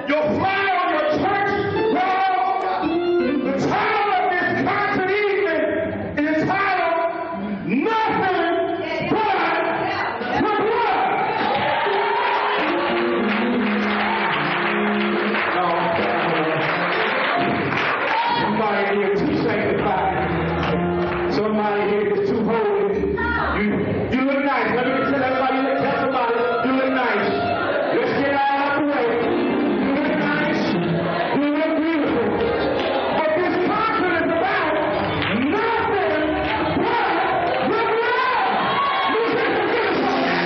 your flyer on your church wall. The title of this concert evening is entitled Nothing But the Blood. Somebody here too sanctified. Somebody here is too holy. You look nice. Let me tell everybody, tell somebody, you look nice. Let's get out of the way. You look nice. You look beautiful. But this concert is about nothing but the blood. Musicians, give us some of that.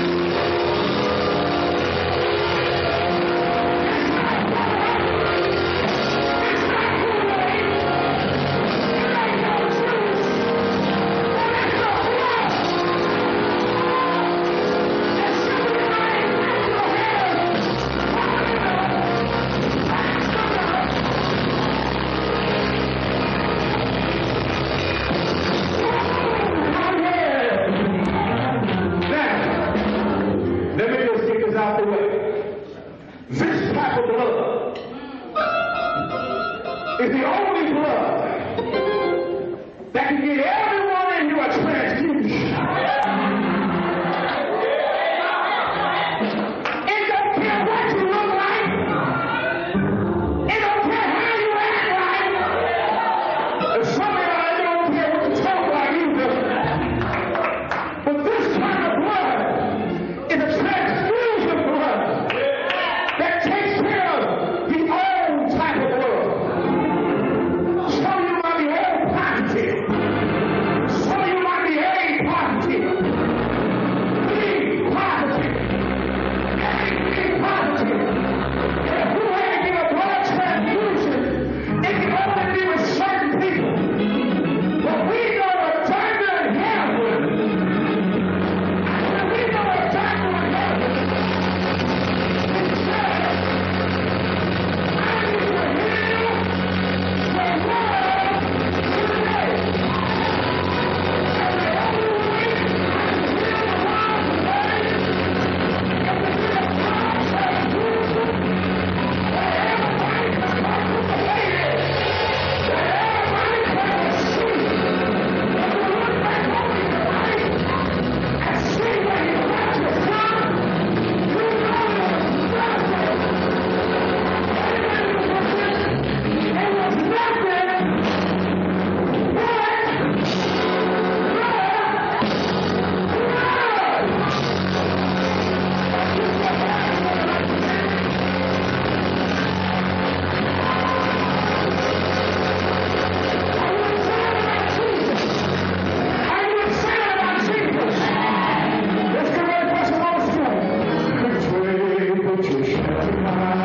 Let me just get this out the way. This type of blood is the only blood that can get everyone in here a transfusion. It don't care what you look like. It don't care how you act like. And some of y'all, it don't care what you talk like either. But this kind of blood is a transfusion blood that takes care of the old type of blood. Some of you might be O positive. Some of you might be A positive. B positive. AB positive. And if you had to give a blood transfusion, it can only be with certain people. But we know a doctor in heaven. We know a doctor in heaven. Let's get ready for some more stuff. Which way put your shelter